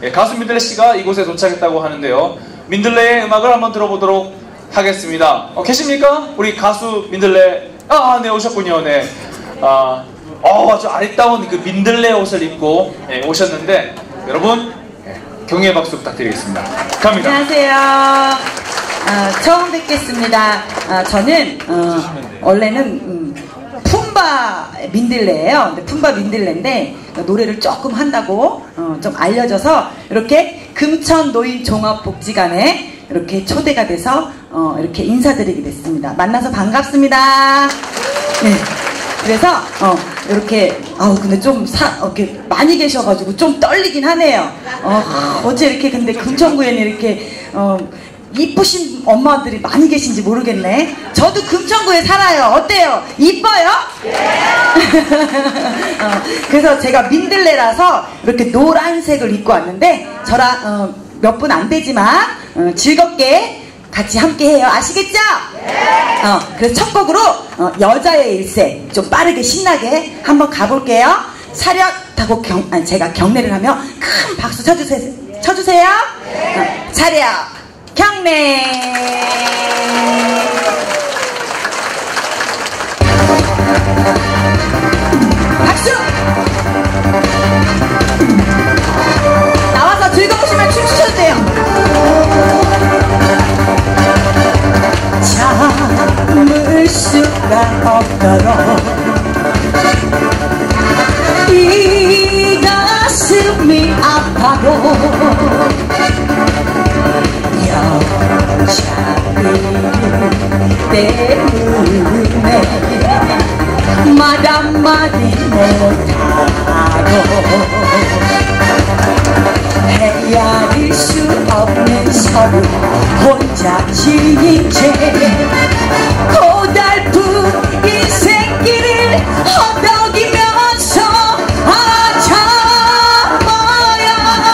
예, 가수 민들레 씨가 이곳에 도착했다고 하는데요. 민들레의 음악을 한번 들어보도록 하겠습니다. 계십니까? 우리 가수 민들레. 네, 오셨군요. 네. 아주 아리따운 그 민들레 옷을 입고 오셨는데, 여러분, 경의의 박수 부탁드리겠습니다. 갑니다. 안녕하세요. 처음 뵙겠습니다. 저는 원래는 품바 민들레예요. 품바 민들레인데 노래를 조금 한다고 좀 알려져서 이렇게 금천노인종합복지관에 이렇게 초대가 돼서 이렇게 인사드리게 됐습니다. 만나서 반갑습니다. 네. 그래서 이렇게 근데 좀 이렇게 많이 계셔가지고 좀 떨리긴 하네요. 어째 이렇게 근데 금천구에는 이렇게 이쁘신 엄마들이 많이 계신지 모르겠네. 저도 금천구에 살아요. 어때요? 이뻐요? 그래서 제가 민들레라서 이렇게 노란색을 입고 왔는데 저랑 몇 분 안 되지만 즐겁게 같이 함께 해요. 아시겠죠? 그래서 첫 곡으로 여자의 일세 좀 빠르게 신나게 한번 가볼게요. 차렷하고 제가 경례를 하며 큰 박수 쳐주세요. 차렷 경례. 박수. 나와서 즐거우시면 춤추셔도 돼요. 참을 수가 없도록 이 가슴이 아파도 여자들 때문에 말 한마디 못하고 헤아릴 수 없는 서로 혼자 지닌 채 고달픈 인생길을 허덕이면서 참아야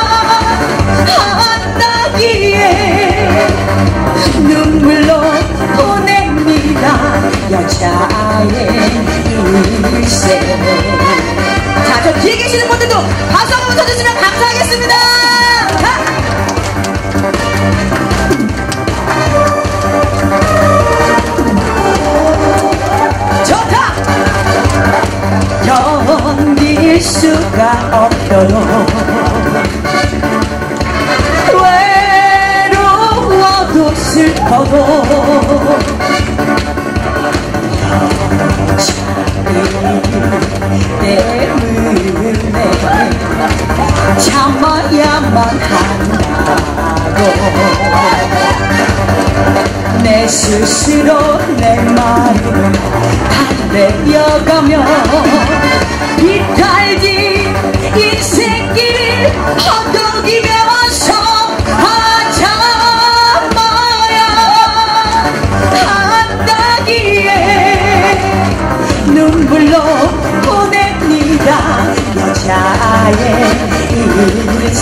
한다기에 눈물로 보냅니다. 여자의 일세. 자, 저 뒤에 계시는 분들도 박수 한번 쳐주시면 감사하겠습니다. 좋다. 견딜 수가 없도록 외로워도 슬퍼도 때문에 참아야만 한다고 내 스스로 내 마음을 달래려가며 비탈진 인생길을 허덕이면서 참아야 한다기에 눈물로 보냅니다. 여자의 일세.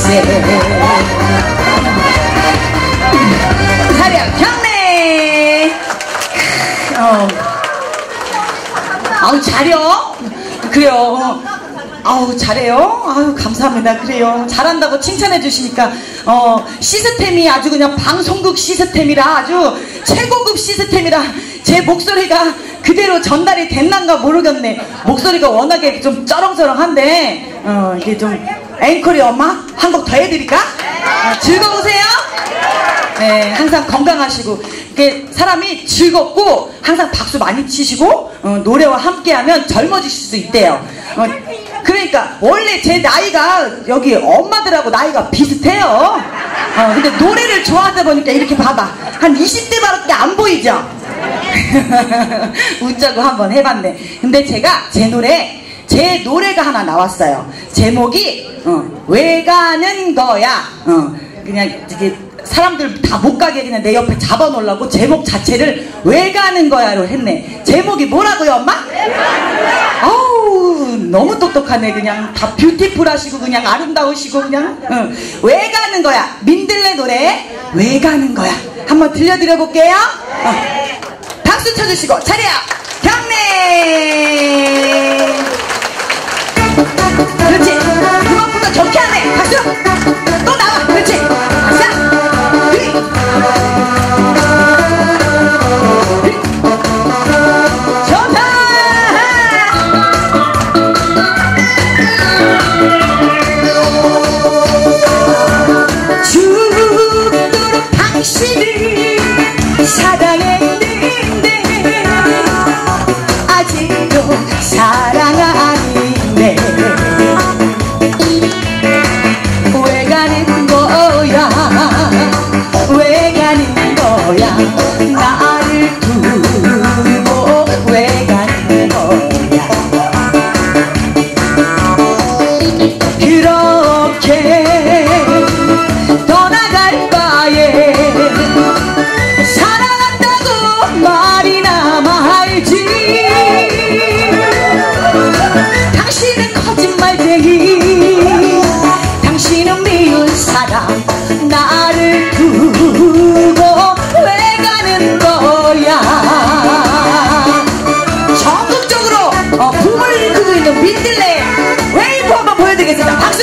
차렷 경례. 잘해요. 그래요. 잘해요. 감사합니다. 그래요. 잘한다고 칭찬해 주시니까 시스템이 아주 그냥 방송국 시스템이라 아주 최고급 시스템이라 제 목소리가 그대로 전달이 됐난가 모르겠네. 목소리가 워낙에 좀 쩌렁쩌렁한데 이게 좀 앵콜이 엄마 한 곡 더 해드릴까? 즐거우세요? 네, 항상 건강하시고 이게 사람이 즐겁고 항상 박수 많이 치시고 노래와 함께하면 젊어지실 수 있대요. 그러니까 원래 제 나이가 여기 엄마들하고 나이가 비슷해요. 근데 노래를 좋아하다 보니까 이렇게 봐봐 한 20대밖에 안 보이죠? 웃자고 한번 해봤네. 근데 제가 제 노래가 하나 나왔어요. 제목이 왜 가는 거야. 그냥 이게 사람들 다 못 가게 그냥 내 옆에 잡아놓으려고 제목 자체를 왜 가는 거야로 했네. 제목이 뭐라고요, 엄마? 어우, 너무 똑똑하네. 그냥 다 뷰티풀하시고 그냥 아름다우시고 그냥 왜 가는 거야. 민들레 노래 왜 가는 거야 한번 들려드려 볼게요. 박수 쳐주시고 차렷 경례. 그렇지. 그만보다 좋게 하네. 박수. 또 나. 사랑 나를 두고 왜 가는 거야. 전국적으로 붐을 일으키고 있는 민들레 웨이브 한번 보여드리겠습니다. 박수!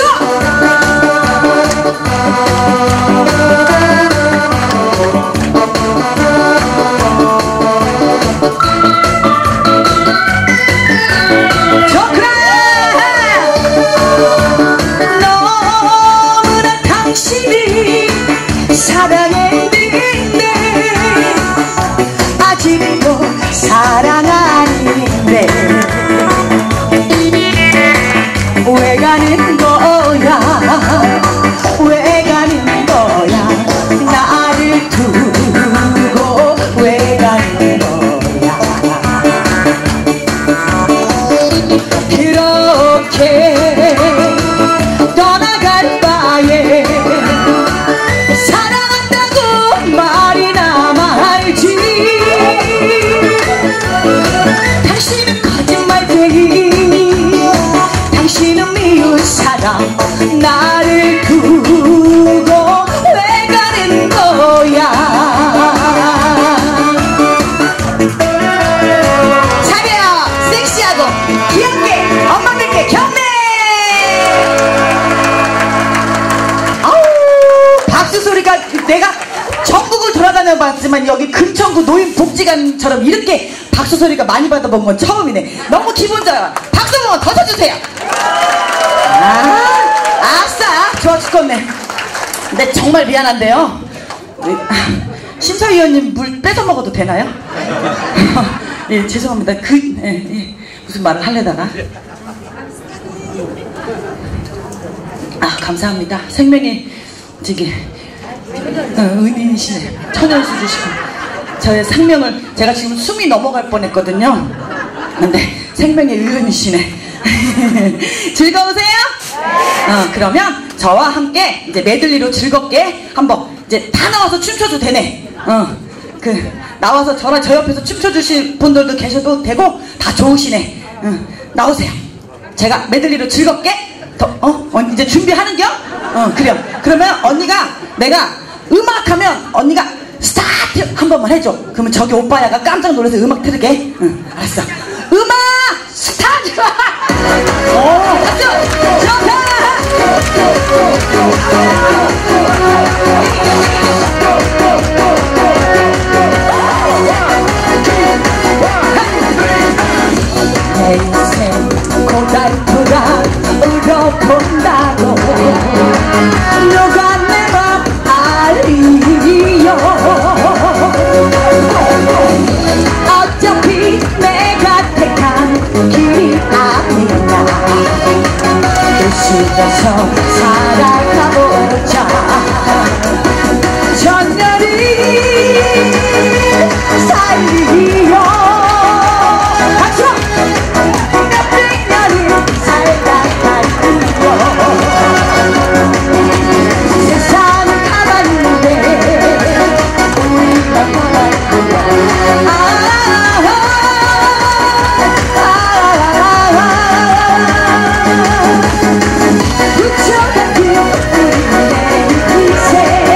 사랑했는데 아직도 사랑 아닌데 왜 가는 거야 왜 가는 거야 나를 두고 왜 가는 거야. 그렇게 떠나갈 바에 말이나 말지. 당신은 거짓말쟁이 당신은 미운 사람 나를 두고 왜 가는 거야. 잘해요. 섹시하고 귀엽게 엄마들께 경례. 아우 박수 소리가 내가 전국을 돌아다녀 봤지만 여기 금천구 노인복지관처럼 이렇게 박수 소리가 많이 받아본 건 처음이네. 너무 기분 좋아요. 박수 한번 더 쳐주세요. 아싸 좋아 죽겠네. 근데 정말 미안한데요, 심사위원님 물 뺏어 먹어도 되나요? 예, 죄송합니다. 무슨 말을 하려다가 감사합니다. 생명이 저기 은인이시네. 천연수 주시고 저의 생명을 제가 지금 숨이 넘어갈 뻔했거든요. 근데 생명의 은인이시네. 즐거우세요? 그러면 저와 함께 이제 메들리로 즐겁게 한번 이제 다 나와서 춤춰도 되네. 나와서 저 옆에서 춤춰주실 분들도 계셔도 되고 다 좋으시네. 나오세요. 제가 메들리로 즐겁게 이제 준비하는겨? 그래요. 그러면 언니가 내가 음악하면 언니가 스타트 한 번만 해줘. 그러면 저기 오빠야가 깜짝 놀라서 음악 틀게. 알았어. 음악 스타트. 박수. 좋다. 내 인생 고달프다 울어본다고 누가 내 맘 알리요. 어차피 내가 택한 길이 아니라 웃으면서 살아가보자. 전열이 살리요. 세상은 가봤는데 우리가 붙여가는 우리의 인생.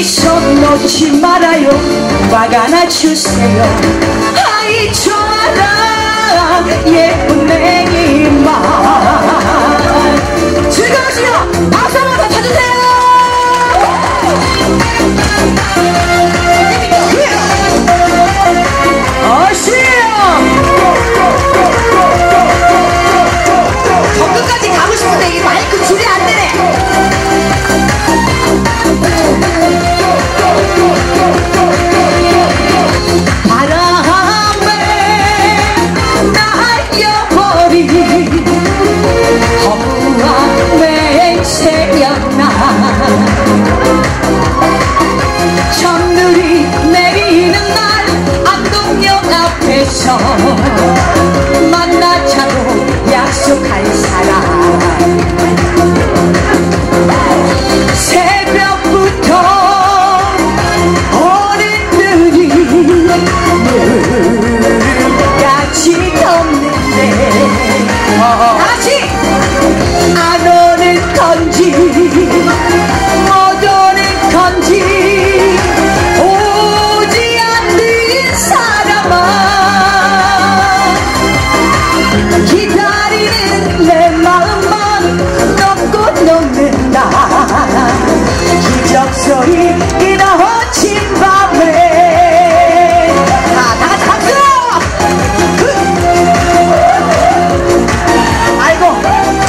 놓지 말아요. 화가 나 주세요. 아이 좋아라. 만나자고 약속할 사람 새벽부터 어른들이 물같이 덮는데 다시 안 오는 건지 못 오는 건지 오지 않는 사람아 기다리는 내 마음만 넘고 넘는다 기적 소리 끊어진 밤에 다같이 박수! 아이고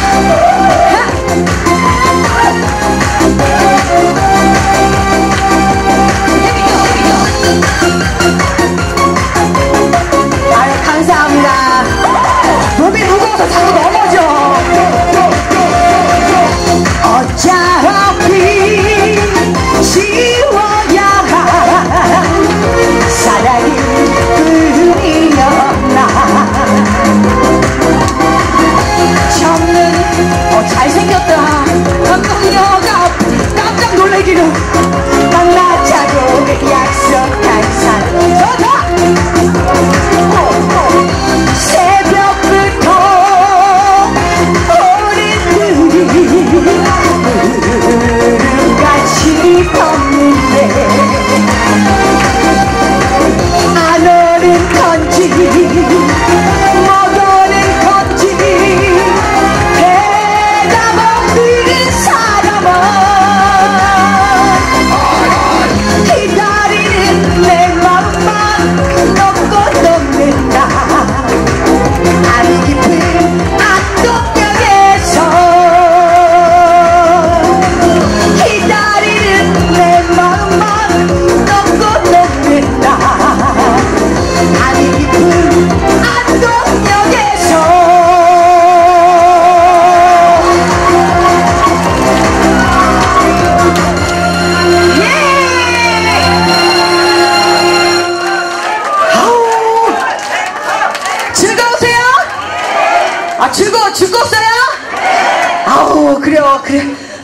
아유 감사합니다. 몸이 무거워서 자꾸 넘어져. 어차피 지워야 할 사랑이 뿐이었나 정은 잘생겼다 감동녀가 깜짝 놀래기로 만나자고 약속한 사람 좋다 새벽부터 어른들이 물같이 덮는데 안 오는 건지 못 오는 건지 대답 없는 사람아 기다리는 내 마음만 넘고 넘는다 아주 깊은 안동역에서 기다리는 내 마음만 넘고 넘는다 아주 깊은 안동역에서 즐거우세요? 아 즐거웠어요? 아우 그래요 그래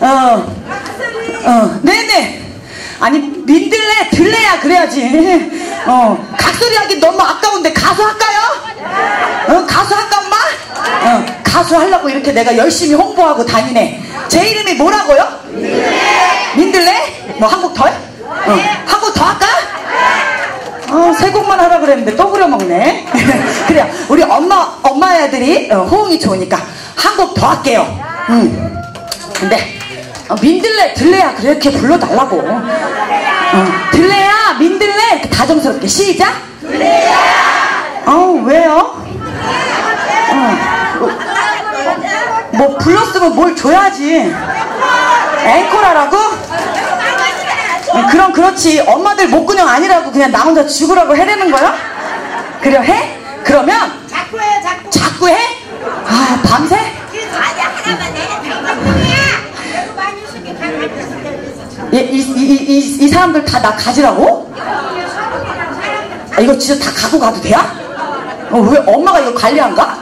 네네 아니 민들레 들레야 그래야지 각소리 하기 너무 아까운데 가수 할까요? 가수 할까 엄마? 가수 하려고 이렇게 내가 열심히 홍보하고 다니네. 제 이름이 뭐라고요? 민들레? 뭐 한 곡 더 해? 한 곡 더 할까? 세 곡만 하라 그랬는데 또 그려먹네. 그래요. 우리 엄마 애들이 호응이 좋으니까 한 곡 더 할게요. 근데 민들레 들레야 그렇게 불러달라고. 들레야 민들레 이렇게 다정스럽게 시작. 들레야. 왜요? 뭐 불렀으면 뭘 줘야지. 앵콜하라고? 그럼 그렇지. 엄마들 목근형 아니라고 그냥 나 혼자 죽으라고 해대는 거야? 그래 해? 그러면 자꾸 해 자꾸 해? 아 밤새? 이 사람들 다 나 가지라고? 이거 진짜 다 갖고 가도 돼요? 왜 엄마가 이거 관리한가?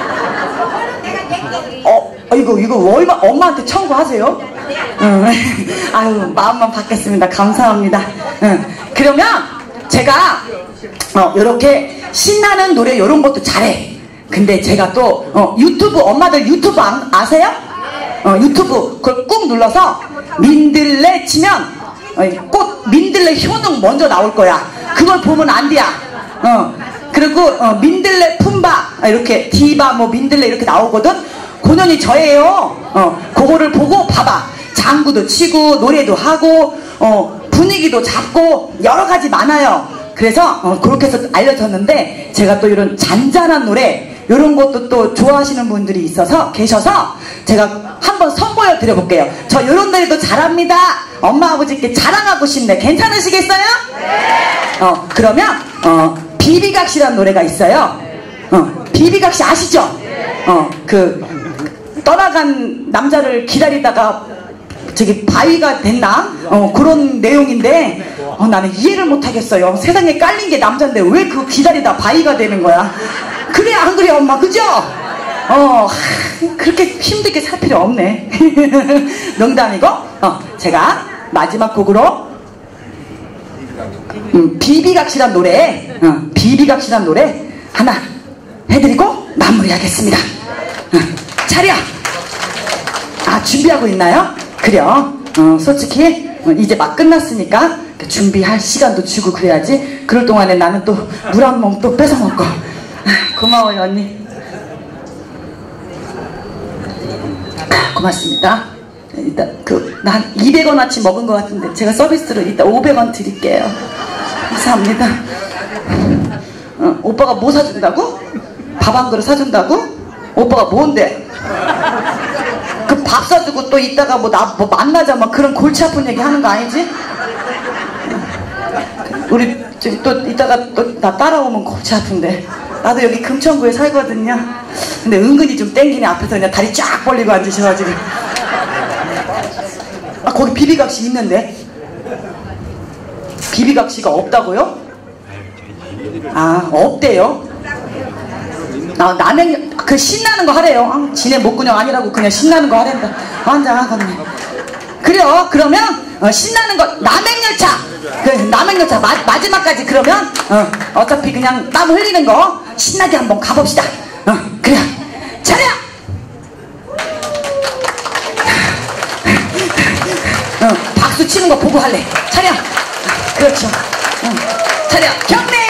이거 얼마 엄마한테 청구하세요? 아유 마음만 받겠습니다. 감사합니다. 그러면 제가 요렇게 신나는 노래 요런 것도 잘해. 근데 제가 또 유튜브 엄마들 유튜브 아세요? 유튜브 그걸 꾹 눌러서 민들레 치면 꼭 민들레 효능 먼저 나올 거야. 그걸 보면 안 돼야. 그리고 민들레 품바 이렇게 디바 뭐 민들레 이렇게 나오거든. 고년이 저예요. 그거를 보고 봐봐. 장구도 치고 노래도 하고 분위기도 잡고 여러 가지 많아요. 그래서 그렇게 해서 알려졌는데 제가 또 이런 잔잔한 노래 이런 것도 또 좋아하시는 분들이 계셔서 제가 한번 선보여 드려볼게요. 저 이런 노래도 잘합니다. 엄마 아버지께 자랑하고 싶네. 괜찮으시겠어요? 네. 그러면 비비각시라는 노래가 있어요. 비비각시 아시죠? 그 떠나간 남자를 기다리다가 저기 바위가 됐나? 그런 내용인데 나는 이해를 못하겠어요. 세상에 깔린 게 남잔데 왜 그거 기다리다 바위가 되는 거야? 그래 안 그래 엄마 그죠? 그렇게 힘들게 살 필요 없네. 농담이고 제가 마지막 곡으로 비비각실한 노래 비비각실한 노래 하나 해드리고 마무리하겠습니다. 차려! 준비하고 있나요? 그래요. 솔직히 이제 막 끝났으니까 준비할 시간도 주고 그래야지. 그럴 동안에 나는 또 물 한 몸 또 뺏어 먹고. 고마워요 언니. 고맙습니다. 일단 난 200원어치 먹은 것 같은데 제가 서비스로 이따 500원 드릴게요. 감사합니다. 오빠가 뭐 사준다고? 밥 한 그릇 사준다고? 오빠가 뭔데? 그 밥 사주고 또 이따가 뭐 만나자 막 그런 골치 아픈 얘기 하는 거 아니지? 우리 저기 또 이따가 또 나 따라오면 골치 아픈데. 나도 여기 금천구에 살거든요. 근데 은근히 좀 땡기네. 앞에서 그냥 다리 쫙 벌리고 앉으셔가지고. 거기 비비각시 있는데. 비비각시가 없다고요? 없대요? 남행 그 신나는 거 하래요. 지네 목구녕 아니라고 그냥 신나는 거 하랜다. 환장하겠네. 그래요. 그러면 신나는 거 남행열차 남행열차 마지막까지 그러면 어차피 그냥 땀 흘리는 거 신나게 한번 가봅시다. 그래 차려. 박수 치는 거 보고 할래. 차려. 그렇죠. 차려 경례.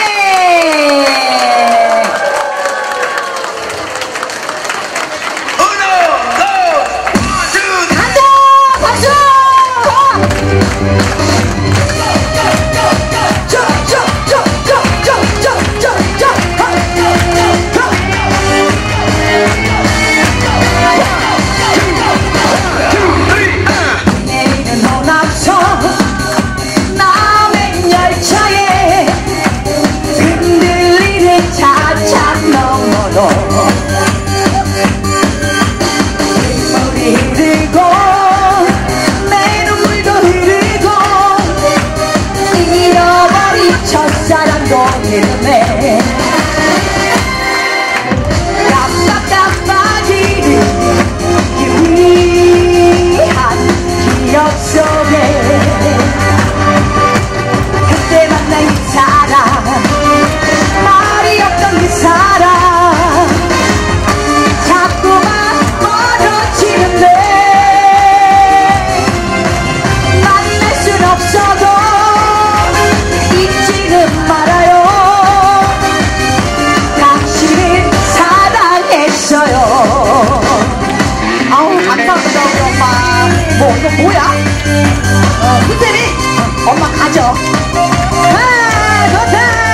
이거 뭐야? 호텔이? 엄마 가져. 좋다.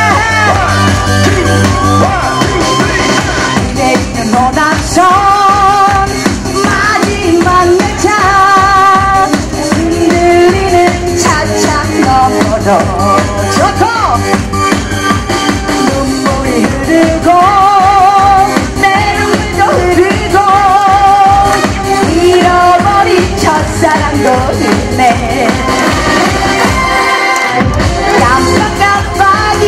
내일은 노남선 마지막 열차 흔들리는 차창 너머로 좋다. 눈물이 흐르고 내 눈물도 흐르고 잃어버린 첫사랑도 있네. 깜빡깜빡이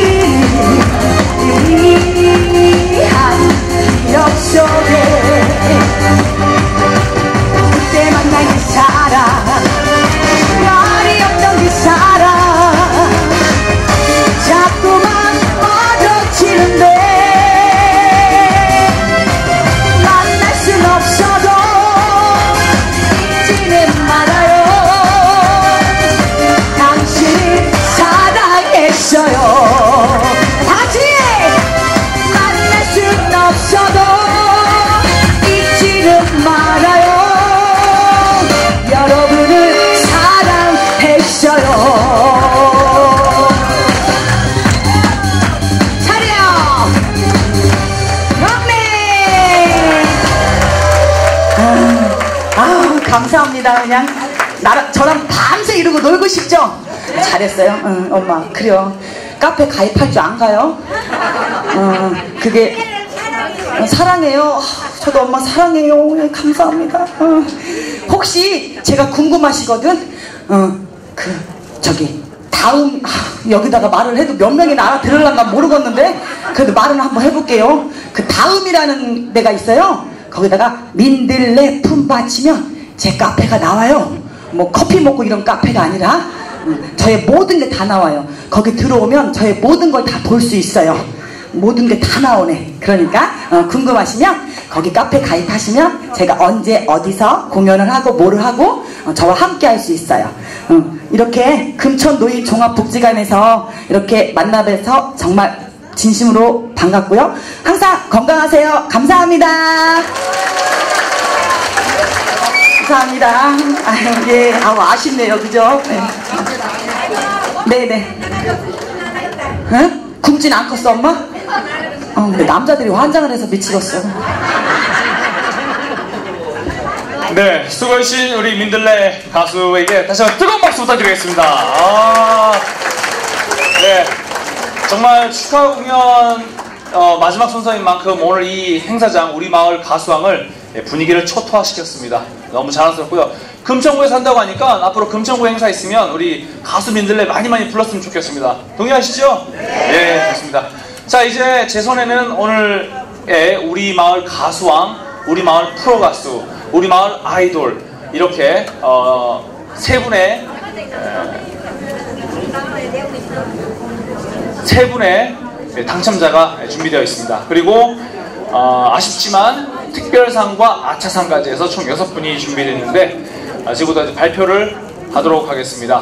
위한 기억 속에 그때 만난 그 사람 말이 없던 그 사람 자꾸만 멀어지는데 만날 순 없어도 잊지는 말아요. 당신을 사랑했어요. 다같이 만날 순 없어도 잊지는 말아요. 여러분을 사랑했어요. 차려! 경례! 감사합니다. 그냥 저랑 밤새 이러고 놀고 싶죠? 잘했어요. 엄마. 그래요. 카페 가입할 줄 안 가요? 그게 사랑해요. 저도 엄마 사랑해요. 예, 감사합니다. 혹시 제가 궁금하시거든. 저기 다음 여기다가 말을 해도 몇 명이나 알아들을란가 모르겠는데 그래도 말은 한번 해볼게요. 그 다음이라는 데가 있어요. 거기다가 민들레 품바 치면 제 카페가 나와요. 뭐 커피 먹고 이런 카페가 아니라 저의 모든 게 다 나와요. 거기 들어오면 저의 모든 걸 다 볼 수 있어요. 모든 게 다 나오네. 그러니까 궁금하시면 거기 카페 가입하시면 제가 언제 어디서 공연을 하고 뭐를 하고 저와 함께 할 수 있어요. 이렇게 금천노인 종합복지관에서 이렇게 만나뵈서 정말 진심으로 반갑고요. 항상 건강하세요. 감사합니다. 감사합니다. 아유, 예, 아쉽네요, 그죠? 네네. 응? 굶진 않겠어, 엄마? 근데 남자들이 환장을 해서 미치겠어. 네, 수고하신 우리 민들레 가수에게 다시 한번 뜨거운 박수 부탁드리겠습니다. 네, 정말 축하 공연 마지막 순서인 만큼 오늘 이 행사장 우리 마을 가수왕을 분위기를 초토화시켰습니다. 너무 자랑스럽고요. 금천구에 산다고 하니까 앞으로 금천구 행사 있으면 우리 가수 민들레 많이 불렀으면 좋겠습니다. 동의하시죠? 네, 좋습니다. 자, 이제 제 손에는 오늘의 우리 마을 가수왕, 우리 마을 프로가수, 우리 마을 아이돌 이렇게 세 분의 당첨자가 준비되어 있습니다. 그리고 아쉽지만 특별상과 아차상까지 해서 총 6분이 준비되어 있는데 지금부터 발표를 하도록 하겠습니다.